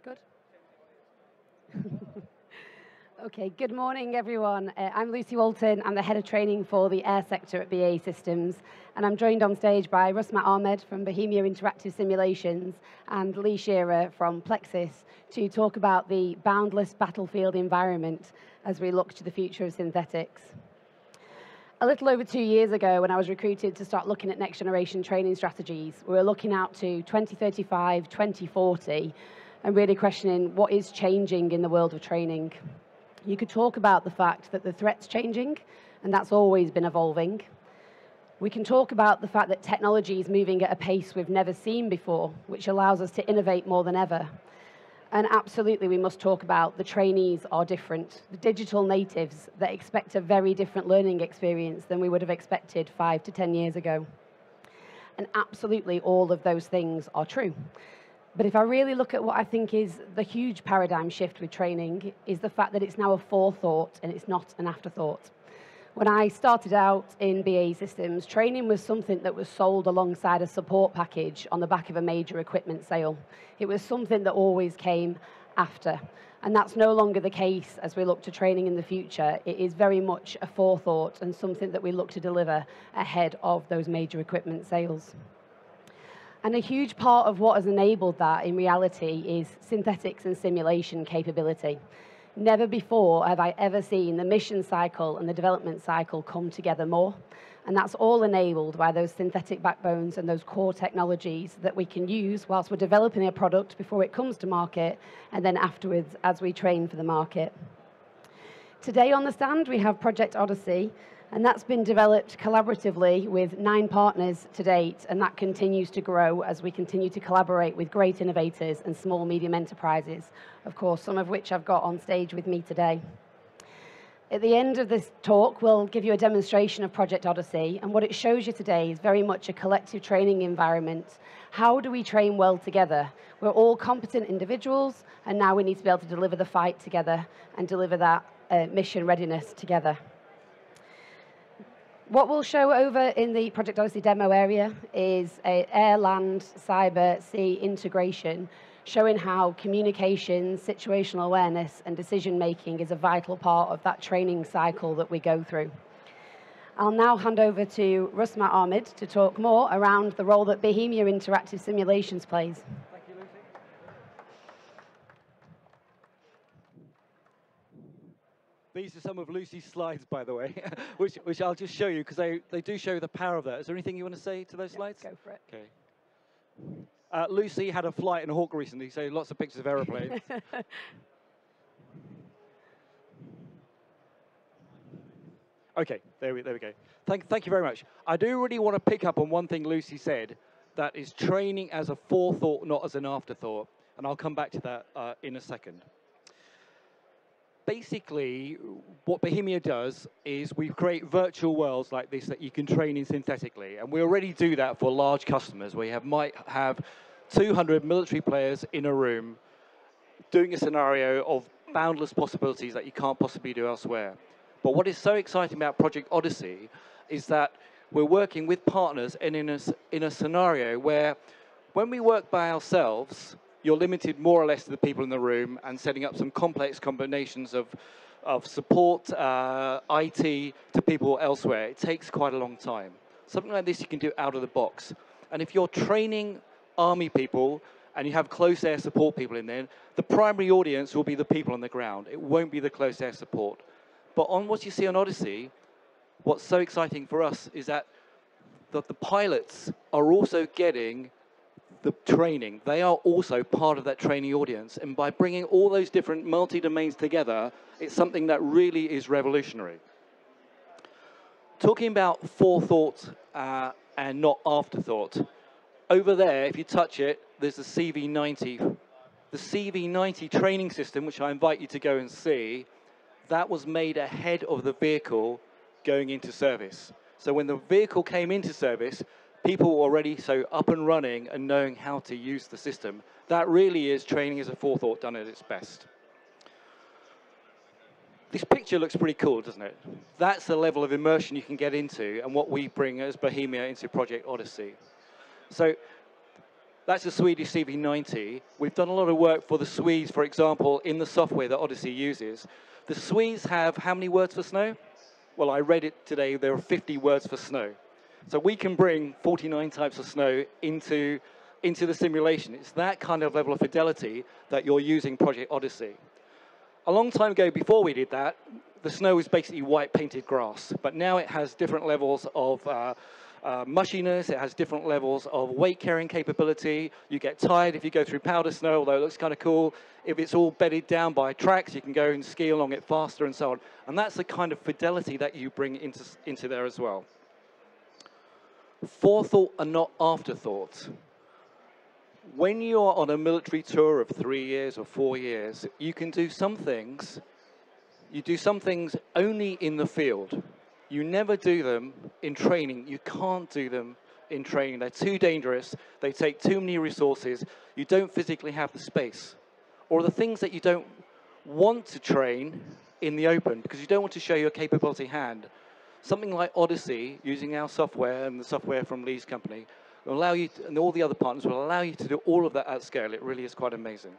Good. Okay, good morning, everyone. I'm Lucy Walton. I'm the head of training for the air sector at BAE Systems, and I'm joined on stage by Rusmat Ahmed from Bohemia Interactive Simulations and Lee Shearer from Plexus to talk about the boundless battlefield environment as we look to the future of synthetics. A little over 2 years ago, when I was recruited to start looking at next generation training strategies, we were looking out to 2035, 2040, and really questioning what is changing in the world of training. You could talk about the fact that the threat's changing, and that's always been evolving. We can talk about the fact that technology is moving at a pace we've never seen before, which allows us to innovate more than ever. And absolutely, we must talk about the trainees are different, the digital natives that expect a very different learning experience than we would have expected 5 to 10 years ago. And absolutely, all of those things are true. But if I really look at what I think is the huge paradigm shift with training, is the fact that it's now a forethought and it's not an afterthought. When I started out in BAE Systems, training was something that was sold alongside a support package on the back of a major equipment sale. It was something that always came after. And that's no longer the case as we look to training in the future. It is very much a forethought and something that we look to deliver ahead of those major equipment sales. And a huge part of what has enabled that in reality is synthetics and simulation capability. Never before have I ever seen the mission cycle and the development cycle come together more. And that's all enabled by those synthetic backbones and those core technologies that we can use whilst we're developing a product before it comes to market, and then afterwards as we train for the market. Today on the stand, we have Project Odyssey, and that's been developed collaboratively with 9 partners to date, and that continues to grow as we continue to collaborate with great innovators and small, medium enterprises, of course, some of which I've got on stage with me today. At the end of this talk, we'll give you a demonstration of Project Odyssey, and what it shows you today is very much a collective training environment. How do we train well together? We're all competent individuals, and now we need to be able to deliver the fight together and deliver that mission readiness together. What we'll show over in the Project Odyssey demo area is an air, land, cyber, sea integration, showing how communication, situational awareness, and decision-making is a vital part of that training cycle that we go through. I'll now hand over to Rusmat Ahmed to talk more around the role that Bohemia Interactive Simulations plays. These are some of Lucy's slides, by the way, which I'll just show you, because they do show the power of that. Is there anything you want to say to those slides? Go for it. Okay. Lucy had a flight in a Hawk recently, so lots of pictures of aeroplanes. Okay, there we go. Thank you very much. I do really want to pick up on one thing Lucy said, that is training as a forethought, not as an afterthought. And I'll come back to that in a second. Basically, what Bohemia does is we create virtual worlds like this that you can train in synthetically. And we already do that for large customers, where you might have 200 military players in a room doing a scenario of boundless possibilities that you can't possibly do elsewhere. But what is so exciting about Project Odyssey is that we're working with partners and in a scenario where when we work by ourselves, you're limited more or less to the people in the room and setting up some complex combinations of support, IT, to people elsewhere. It takes quite a long time. Something like this you can do out of the box. And if you're training army people and you have close air support people in there, the primary audience will be the people on the ground. It won't be the close air support. But on what you see on Odyssey, what's so exciting for us is that the pilots are also getting the training. They are also part of that training audience. And by bringing all those different multi-domains together, it's something that really is revolutionary. Talking about forethought and not afterthought, over there, if you touch it, there's the CV90. The CV90 training system, which I invite you to go and see, that was made ahead of the vehicle going into service. So when the vehicle came into service, people were already so up and running and knowing how to use the system. That really is training as a forethought done at its best. This picture looks pretty cool, doesn't it? That's the level of immersion you can get into and what we bring as Bohemia into Project Odyssey. So That's a Swedish CV90. We've done a lot of work for the Swedes, for example, in the software that Odyssey uses. The Swedes have how many words for snow? Well, I read it today, there are 50 words for snow. So we can bring 49 types of snow into the simulation. It's that kind of level of fidelity that you're using Project Odyssey. A long time ago, before we did that, the snow was basically white painted grass, but now it has different levels of mushiness, it has different levels of weight carrying capability. You get tired if you go through powder snow, although it looks kind of cool. If it's all bedded down by tracks, you can go and ski along it faster and so on. And that's the kind of fidelity that you bring into there as well. Forethought and not afterthought. When you're on a military tour of 3 years or 4 years, you can do some things. You do some things only in the field. You never do them in training. You can't do them in training. They're too dangerous. They take too many resources. You don't physically have the space. Or the things that you don't want to train in the open because you don't want to show your capability hand. Something like Odyssey, using our software and the software from Lee's company, will allow you to, and all the other partners will allow you to do all of that at scale. It really is quite amazing.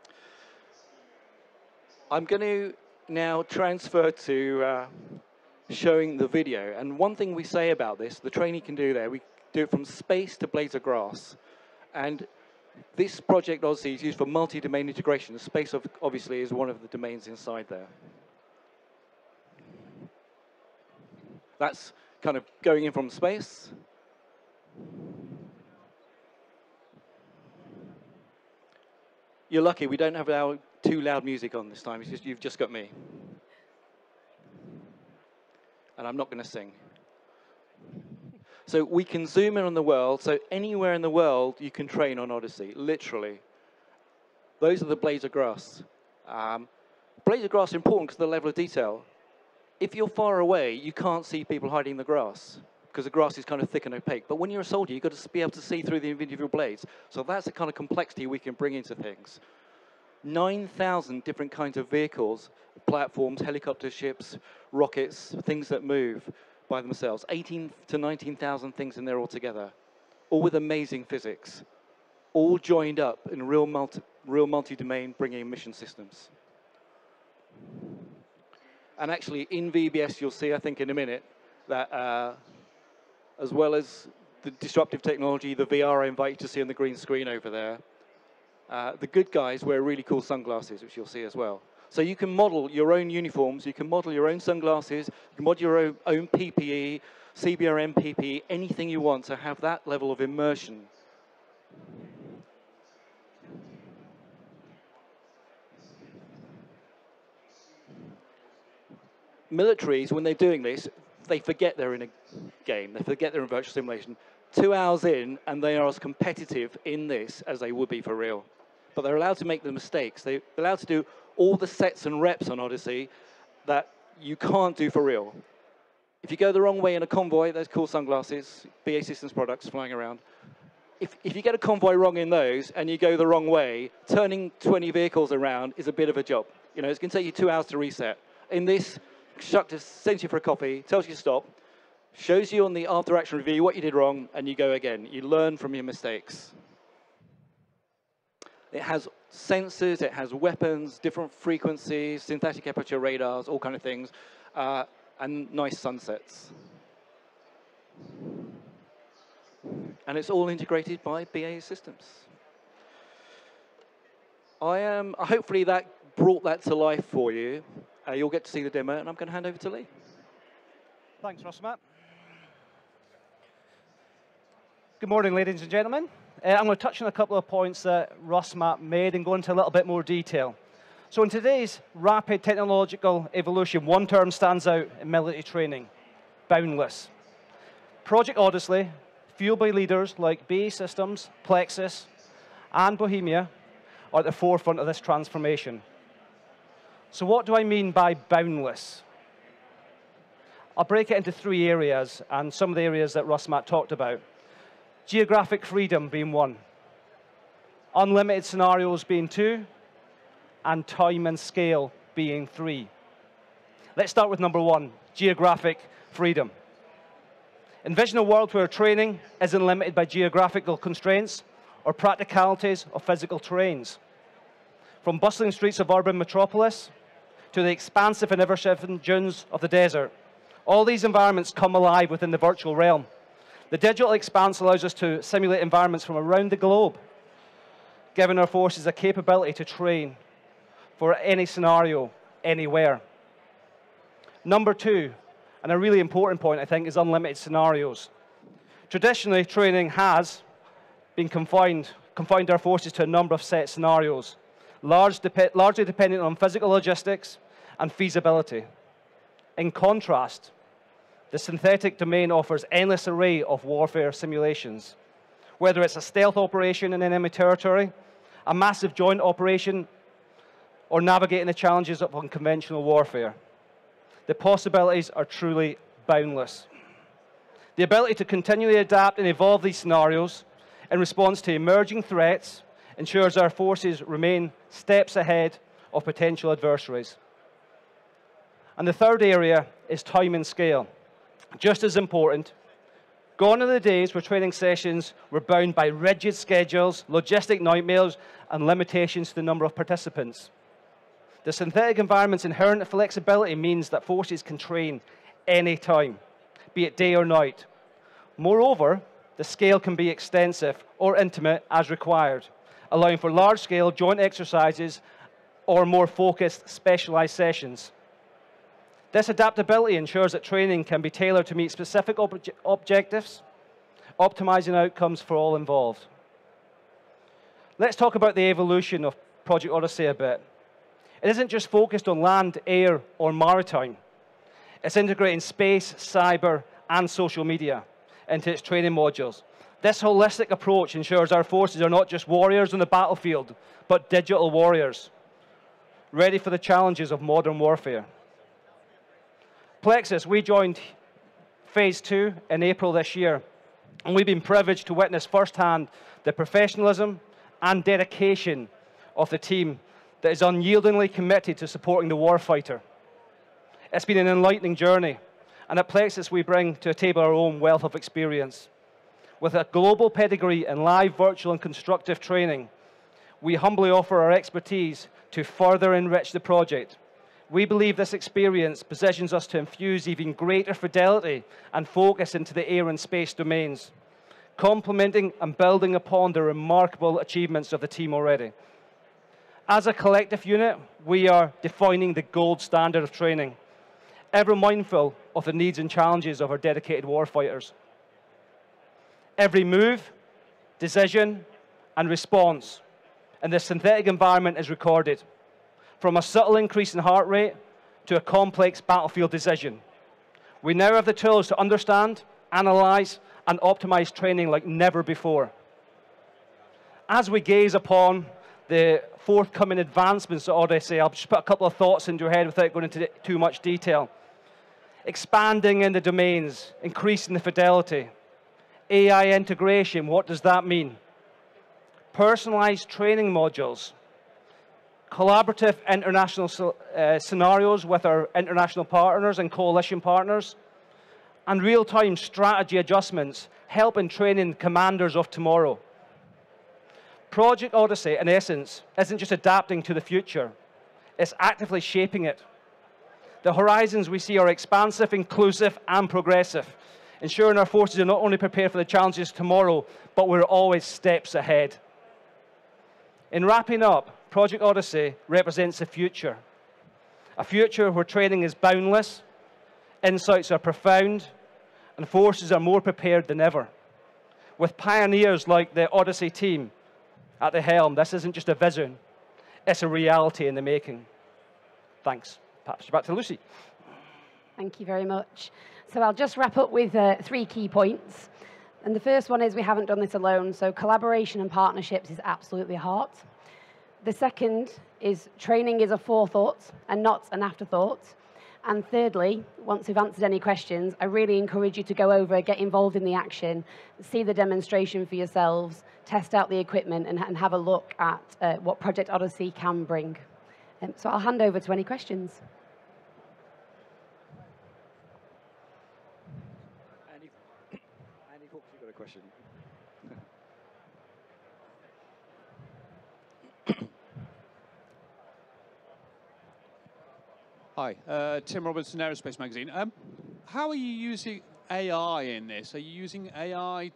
I'm going to now transfer to showing the video. And one thing we say about this, the trainee can do there, we do it from space to blades of grass. And this Project Odyssey is used for multi-domain integration. The space, obviously, is one of the domains inside there. That's kind of going in from space. You're lucky, we don't have too loud music on this time. It's just, you've just got me. And I'm not going to sing. So we can zoom in on the world. So anywhere in the world, you can train on Odyssey, literally. Those are the blades of grass. Blades of grass are important because of the level of detail. If you're far away, you can't see people hiding in the grass because the grass is kind of thick and opaque. But when you're a soldier, you've got to be able to see through the individual blades. So that's the kind of complexity we can bring into things. 9,000 different kinds of vehicles, platforms, helicopter ships, rockets, things that move by themselves. 18 to 19,000 things in there altogether, all with amazing physics, all joined up in real multi-domain bringing mission systems. And actually, in VBS, you'll see, I think, in a minute, that as well as the disruptive technology, the VR I invite you to see on the green screen over there, the good guys wear really cool sunglasses, which you'll see as well. So you can model your own uniforms, you can model your own sunglasses, you can model your own PPE, CBRN PPE, anything you want to have that level of immersion. Militaries, when they're doing this, they forget they're in a game. They forget they're in virtual simulation. 2 hours in, and they are as competitive in this as they would be for real. But they're allowed to make the mistakes. They're allowed to do all the sets and reps on Odyssey that you can't do for real. If you go the wrong way in a convoy, those cool sunglasses, BAE Systems products flying around. If you get a convoy wrong in those and you go the wrong way, turning 20 vehicles around is a bit of a job. You know, it's going to take you 2 hours to reset. In this, instructor sends you for a coffee, tells you to stop, shows you on the after-action review what you did wrong, and you go again. You learn from your mistakes. It has sensors, it has weapons, different frequencies, synthetic aperture radars, all kind of things, and nice sunsets. And it's all integrated by BAE Systems. Hopefully that brought that to life for you. You'll get to see the demo, and I'm going to hand over to Lee. Thanks, Rosmat. Good morning, ladies and gentlemen. I'm going to touch on a couple of points that Rosmat made and go into a little bit more detail. So in today's rapid technological evolution, one term stands out in military training: boundless. Project Odyssey, fueled by leaders like BAE Systems, Plexus, and Bohemia, are at the forefront of this transformation. So what do I mean by boundless? I'll break it into 3 areas, and some of the areas that Rosmat talked about. Geographic freedom being 1, unlimited scenarios being 2, and time and scale being 3. Let's start with number 1, geographic freedom. Envision a world where training isn't limited by geographical constraints or practicalities of physical terrains. From bustling streets of urban metropolis to the expansive and ever-shifting dunes of the desert, all these environments come alive within the virtual realm. The digital expanse allows us to simulate environments from around the globe, giving our forces a capability to train for any scenario, anywhere. Number two, and a really important point, I think, is unlimited scenarios. Traditionally, training has been confined our forces to a number of set scenarios, largely dependent on physical logistics and feasibility. In contrast, the synthetic domain offers endless array of warfare simulations, whether it's a stealth operation in enemy territory, a massive joint operation, or navigating the challenges of unconventional warfare. The possibilities are truly boundless. The ability to continually adapt and evolve these scenarios in response to emerging threats ensures our forces remain steps ahead of potential adversaries. And the third area is time and scale. Just as important, gone are the days where training sessions were bound by rigid schedules, logistic nightmares, and limitations to the number of participants. The synthetic environment's inherent flexibility means that forces can train any time, be it day or night. Moreover, the scale can be extensive or intimate as required, allowing for large-scale joint exercises or more focused, specialized sessions. This adaptability ensures that training can be tailored to meet specific objectives, optimizing outcomes for all involved. Let's talk about the evolution of Project Odyssey a bit. It isn't just focused on land, air, or maritime. It's integrating space, cyber, and social media into its training modules. This holistic approach ensures our forces are not just warriors on the battlefield, but digital warriors, ready for the challenges of modern warfare. Plexus, we joined Phase 2 in April this year, and we've been privileged to witness firsthand the professionalism and dedication of the team that is unyieldingly committed to supporting the warfighter. It's been an enlightening journey, and at Plexus we bring to the table our own wealth of experience. With a global pedigree in live, virtual, and constructive training, we humbly offer our expertise to further enrich the project. We believe this experience positions us to infuse even greater fidelity and focus into the air and space domains, complementing and building upon the remarkable achievements of the team already. As a collective unit, we are defining the gold standard of training, ever mindful of the needs and challenges of our dedicated warfighters. Every move, decision, and response in this synthetic environment is recorded, from a subtle increase in heart rate to a complex battlefield decision. We now have the tools to understand, analyze, and optimize training like never before. As we gaze upon the forthcoming advancements of Odyssey, I'll just put a couple of thoughts into your head without going into too much detail. Expanding in the domains, increasing the fidelity. AI integration, what does that mean? Personalized training modules. Collaborative international scenarios with our international partners and coalition partners. And real-time strategy adjustments, helping training commanders of tomorrow. Project Odyssey, in essence, isn't just adapting to the future. It's actively shaping it. The horizons we see are expansive, inclusive, and progressive, ensuring our forces are not only prepared for the challenges tomorrow, but we're always steps ahead. In wrapping up, Project Odyssey represents a future where training is boundless, insights are profound, and forces are more prepared than ever. With pioneers like the Odyssey team at the helm, this isn't just a vision, it's a reality in the making. Thanks. Perhaps back to Lucy. Thank you very much. So I'll just wrap up with 3 key points. And the first one is we haven't done this alone, so collaboration and partnerships is absolutely heart. The second is training is a forethought and not an afterthought. And thirdly, once we've answered any questions, I really encourage you to go over, get involved in the action, see the demonstration for yourselves, test out the equipment, and have a look at what Project Odyssey can bring. So I'll hand over to any questions. Andy Fox, you've got a question. Hi, Tim Robertson, Aerospace Magazine. How are you using AI in this? Are you using AI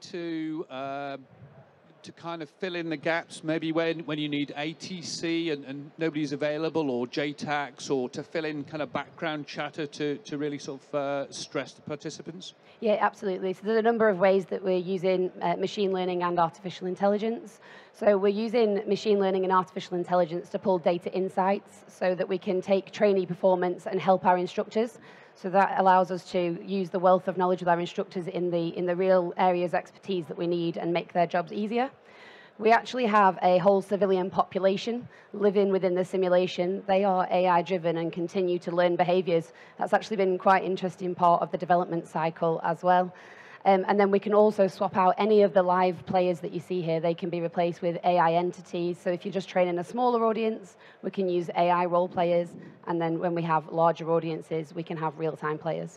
to kind of fill in the gaps, maybe when you need ATC and nobody's available, or JTAX, or to fill in kind of background chatter to really sort of stress the participants? Yeah, absolutely. So there's a number of ways that we're using machine learning and artificial intelligence. So we're using machine learning and artificial intelligence to pull data insights so that we can take trainee performance and help our instructors. So that allows us to use the wealth of knowledge of our instructors in the real areas of expertise that we need and make their jobs easier. We actually have a whole civilian population living within the simulation. They are AI driven and continue to learn behaviors. That's actually been quite an interesting part of the development cycle as well. And then we can also swap out any of the live players that you see here. They can be replaced with AI entities. So if you're just training a smaller audience, we can use AI role players. And then when we have larger audiences, we can have real-time players.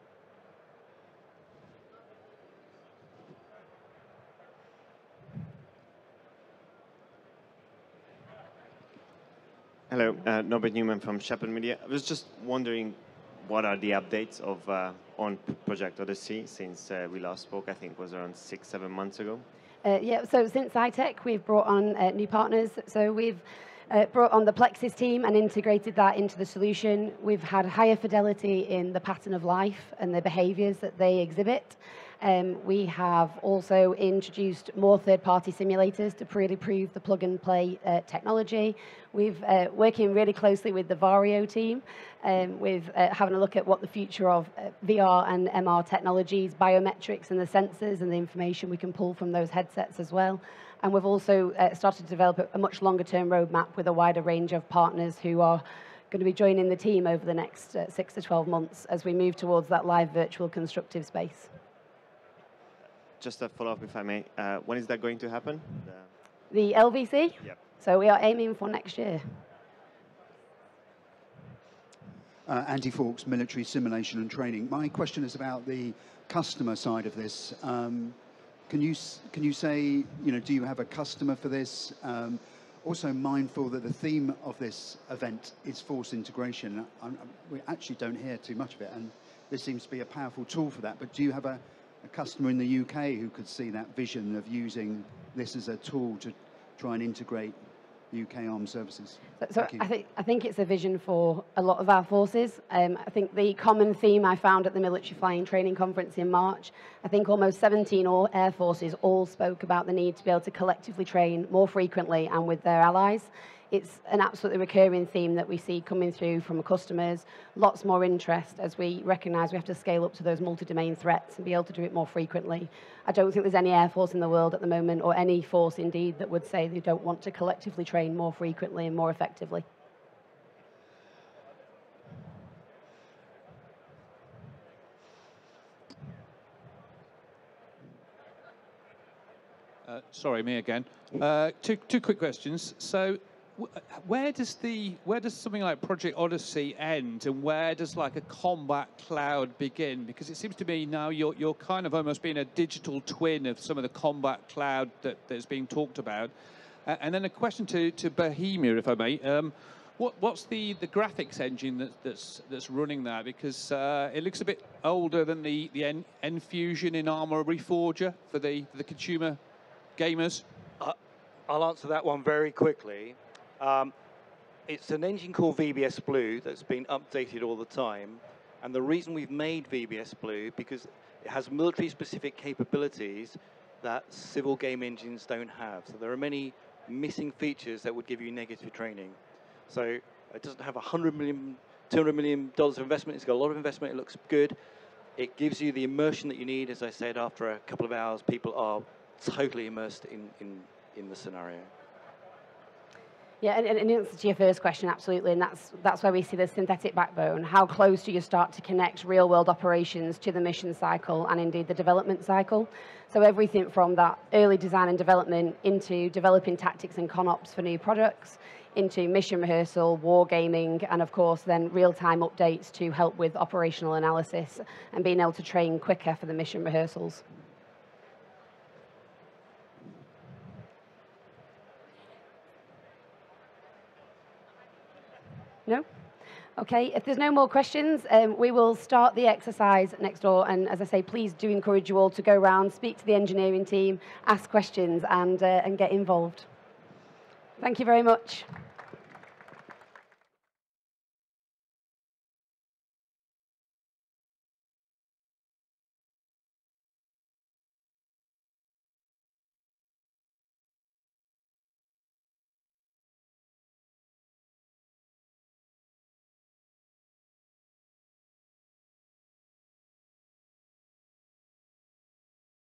Hello, Norbert Newman from Shepherd Media. I was just wondering, what are the updates of on Project Odyssey since we last spoke? I think it was around 6-7 months ago. Yeah, so since iTech, we've brought on new partners. So we've brought on the Plexus team and integrated that into the solution. We've had higher fidelity in the pattern of life and the behaviors that they exhibit. We have also introduced more third-party simulators to really prove the plug-and-play technology. We've working really closely with the Vario team, with having a look at what the future of VR and MR technologies, biometrics, and the sensors and the information we can pull from those headsets as well. And we've also started to develop a much longer-term roadmap with a wider range of partners who are going to be joining the team over the next 6 to 12 months as we move towards that live virtual constructive space. Just a follow-up, if I may. When is that going to happen? The LVC? Yep. So we are aiming for next year. Andy Fawkes, Military Simulation and Training. My question is about the customer side of this. Can you say, do you have a customer for this? Also mindful that the theme of this event is force integration. We actually don't hear too much of it, and this seems to be a powerful tool for that. But do you have a customer in the UK who could see that vision of using this as a tool to try and integrate UK armed services? So I think it's a vision for a lot of our forces. I think the common theme I found at the Military Flying Training Conference in March, I think almost 17 air forces all spoke about the need to be able to collectively train more frequently and with their allies. It's an absolutely recurring theme that we see coming through from customers. Lots more interest as we recognise we have to scale up to those multi-domain threats and be able to do it more frequently. I don't think there's any air force in the world at the moment, or any force indeed, that would say they don't want to collectively train more frequently and more effectively. Sorry, me again. Two quick questions. So, where does something like Project Odyssey end, and where does like a combat cloud begin? Because it seems to me now you're kind of almost being a digital twin of some of the combat cloud that's being talked about. And then a question to Bohemia, if I may. What's the graphics engine that's running that? Because it looks a bit older than the Enfusion in Arma Reforger for the consumer gamers. I'll answer that one very quickly. It's an engine called VBS Blue that's been updated all the time. And the reason we've made VBS Blue, because it has military-specific capabilities that civil game engines don't have. So there are many missing features that would give you negative training. So it doesn't have $100 million, $200 million of investment. It's got a lot of investment. It looks good. It gives you the immersion that you need. As I said, after a couple of hours, people are totally immersed in the scenario. Yeah, and in answer to your first question, absolutely, and that's where we see the synthetic backbone. How close do you start to connect real-world operations to the mission cycle and indeed the development cycle? So everything from that early design and development into developing tactics and ConOps for new products, into mission rehearsal, war gaming, and of course then real-time updates to help with operational analysis and being able to train quicker for the mission rehearsals. No? Okay, if there's no more questions, we will start the exercise next door. And as I say, please do encourage you all to go around, speak to the engineering team, ask questions, and get involved. Thank you very much.